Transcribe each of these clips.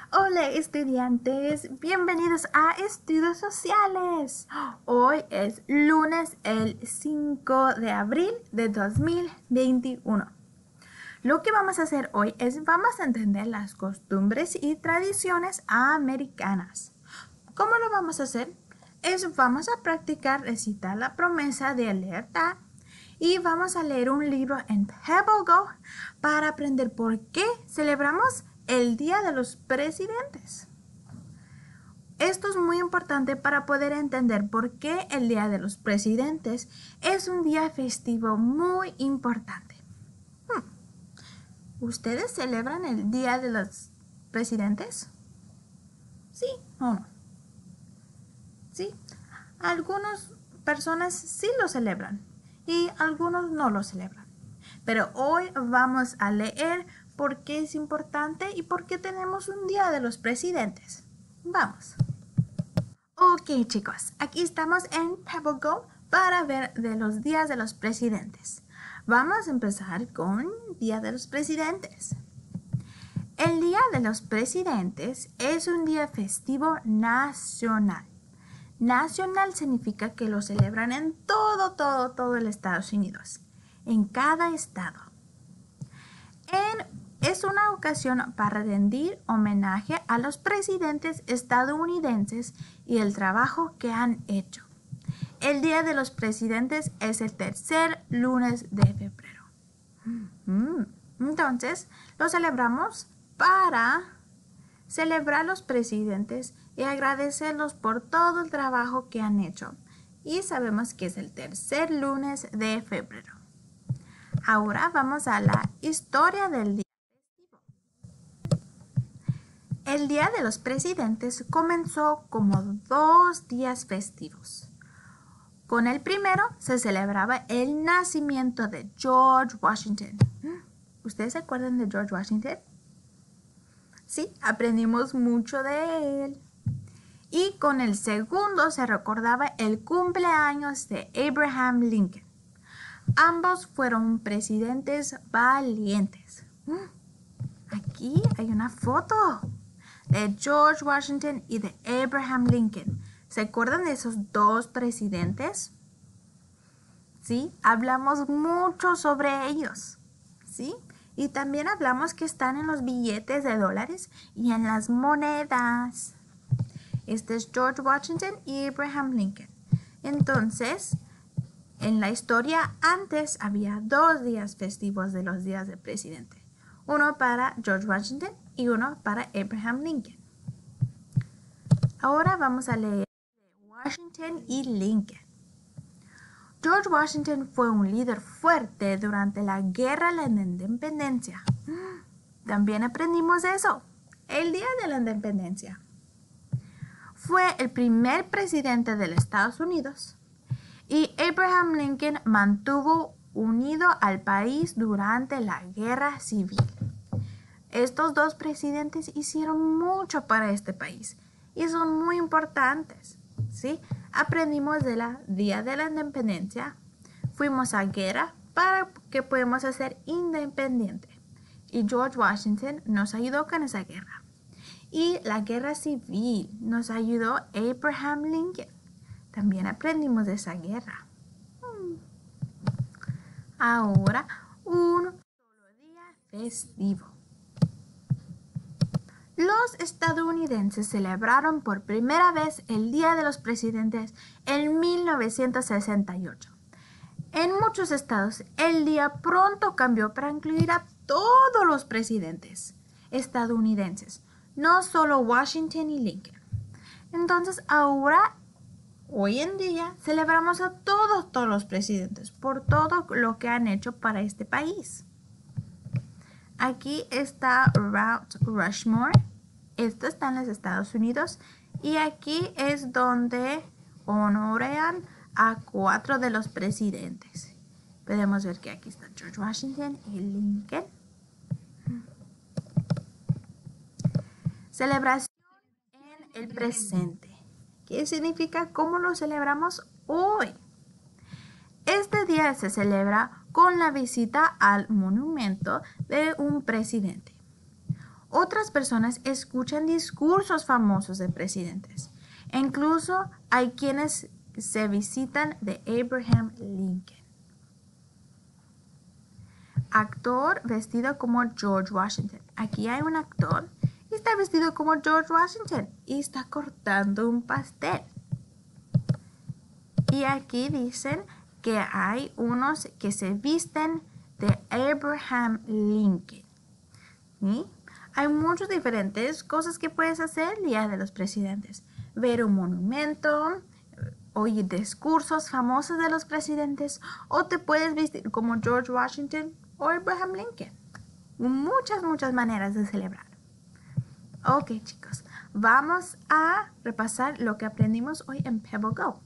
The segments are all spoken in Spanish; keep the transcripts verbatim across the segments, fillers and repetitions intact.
Hola estudiantes, bienvenidos a Estudios Sociales. Hoy es lunes el cinco de abril de dos mil veintiuno. Lo que vamos a hacer hoy es vamos a entender las costumbres y tradiciones americanas. ¿Cómo lo vamos a hacer? Es vamos a practicar recitar la promesa de alerta y vamos a leer un libro en PebbleGo para aprender por qué celebramos el Día de los Presidentes. Esto es muy importante para poder entender por qué el Día de los Presidentes es un día festivo muy importante. Hmm. ¿Ustedes celebran el Día de los Presidentes? ¿Sí o no? Sí. Algunas personas sí lo celebran y algunos no lo celebran. Pero hoy vamos a leer por qué es importante y por qué tenemos un Día de los Presidentes. Vamos. Ok, chicos, aquí estamos en PebbleGo para ver de los días de los presidentes. Vamos a empezar con Día de los Presidentes. El Día de los Presidentes es un día festivo nacional. Nacional significa que lo celebran en todo, todo, todo el Estados Unidos, en cada estado. En, es una ocasión para rendir homenaje a los presidentes estadounidenses y el trabajo que han hecho. El Día de los Presidentes es el tercer lunes de febrero. Entonces, lo celebramos para celebrar a los presidentes y agradecerlos por todo el trabajo que han hecho. Y sabemos que es el tercer lunes de febrero. Ahora vamos a la historia del día festivo. El Día de los Presidentes comenzó como dos días festivos. Con el primero se celebraba el nacimiento de George Washington. ¿Ustedes se acuerdan de George Washington? Sí, aprendimos mucho de él. Y con el segundo se recordaba el cumpleaños de Abraham Lincoln. Ambos fueron presidentes valientes. Aquí hay una foto de George Washington y de Abraham Lincoln. ¿Se acuerdan de esos dos presidentes? Sí, hablamos mucho sobre ellos. ¿Sí? Y también hablamos que están en los billetes de dólares y en las monedas. Este es George Washington y Abraham Lincoln. Entonces, en la historia antes había dos días festivos de los días de presidente. Uno para George Washington y uno para Abraham Lincoln. Ahora vamos a leer de Washington y Lincoln. George Washington fue un líder fuerte durante la Guerra de la Independencia. También aprendimos eso, el Día de la Independencia. Fue el primer presidente de los Estados Unidos y Abraham Lincoln mantuvo unido al país durante la Guerra Civil. Estos dos presidentes hicieron mucho para este país y son muy importantes, ¿sí? Aprendimos de la Día de la Independencia, fuimos a guerra para que podamos ser independientes y George Washington nos ayudó con esa guerra. Y la Guerra Civil nos ayudó Abraham Lincoln. También aprendimos de esa guerra. Ahora, un solo día festivo. Los estadounidenses celebraron por primera vez el Día de los Presidentes en mil novecientos sesenta y ocho. En muchos estados, el día pronto cambió para incluir a todos los presidentes estadounidenses, no solo Washington y Lincoln. Entonces, ahora, hoy en día, celebramos a todos, todos los presidentes por todo lo que han hecho para este país. Aquí está Mount Rushmore. Esto está en los Estados Unidos. Y aquí es donde honorean a cuatro de los presidentes. Podemos ver que aquí está George Washington y Lincoln. Celebración en el presente. ¿Qué significa? ¿Cómo lo celebramos hoy? Este día se celebra con la visita al monumento de un presidente. Otras personas escuchan discursos famosos de presidentes. E incluso hay quienes se visitan de Abraham Lincoln. Actor vestido como George Washington. Aquí hay un actor y está vestido como George Washington y está cortando un pastel. Y aquí dicen que hay unos que se visten de Abraham Lincoln. ¿Sí? Hay muchas diferentes cosas que puedes hacer el Día de los Presidentes. Ver un monumento, oír discursos famosos de los presidentes, o te puedes vestir como George Washington o Abraham Lincoln. Muchas, muchas maneras de celebrar. Ok, chicos, vamos a repasar lo que aprendimos hoy en Pebble Go.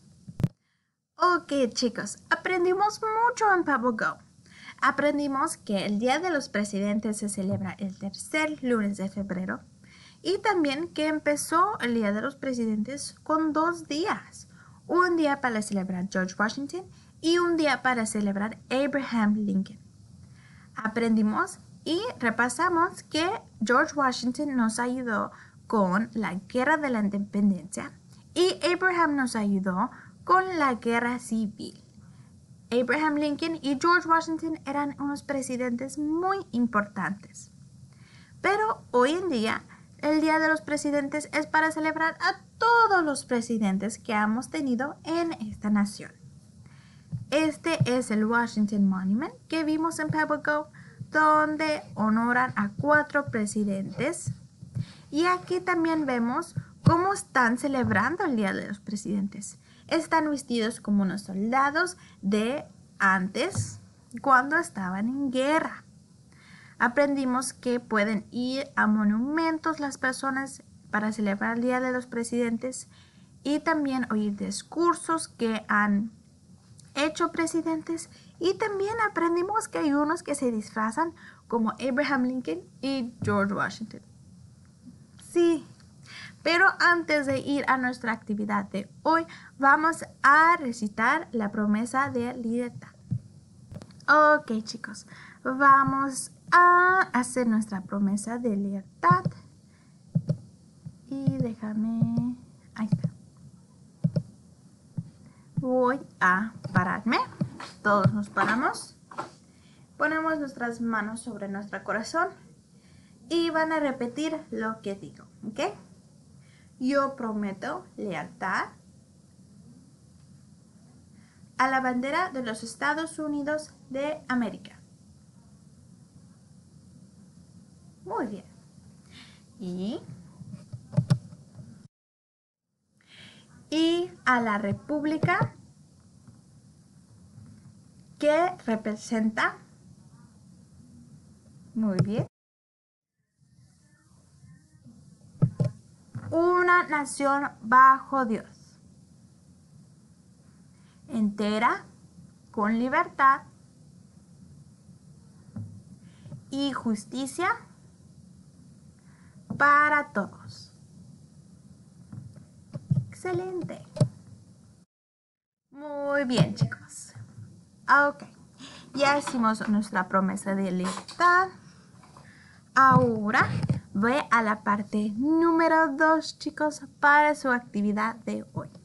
Ok, chicos, aprendimos mucho en Pebble Go. Aprendimos que el Día de los Presidentes se celebra el tercer lunes de febrero y también que empezó el Día de los Presidentes con dos días. Un día para celebrar George Washington y un día para celebrar Abraham Lincoln. Aprendimos y repasamos que George Washington nos ayudó con la Guerra de la Independencia y Abraham nos ayudó con la Guerra Civil. Abraham Lincoln y George Washington eran unos presidentes muy importantes. Pero hoy en día, el Día de los Presidentes es para celebrar a todos los presidentes que hemos tenido en esta nación. Este es el Washington Monument que vimos en Pebble Go, donde honoran a cuatro presidentes. Y aquí también vemos cómo están celebrando el Día de los Presidentes. Están vestidos como unos soldados de antes, cuando estaban en guerra. Aprendimos que pueden ir a monumentos las personas para celebrar el Día de los Presidentes y también oír discursos que han hecho presidentes. Y también aprendimos que hay unos que se disfrazan como Abraham Lincoln y George Washington. Sí. Pero antes de ir a nuestra actividad de hoy, vamos a recitar la promesa de libertad. Ok, chicos, vamos a hacer nuestra promesa de libertad. Y déjame... Ahí está. Voy a pararme. Todos nos paramos. Ponemos nuestras manos sobre nuestro corazón y van a repetir lo que digo, ¿ok? Yo prometo lealtad a la bandera de los Estados Unidos de América. Muy bien. Y, y a la república que representa. Muy bien. Una nación bajo Dios, entera, con libertad y justicia para todos. Excelente. Muy bien, chicos. Ok, ya hicimos nuestra promesa de libertad. Ahora voy a la parte número dos, chicos, para su actividad de hoy.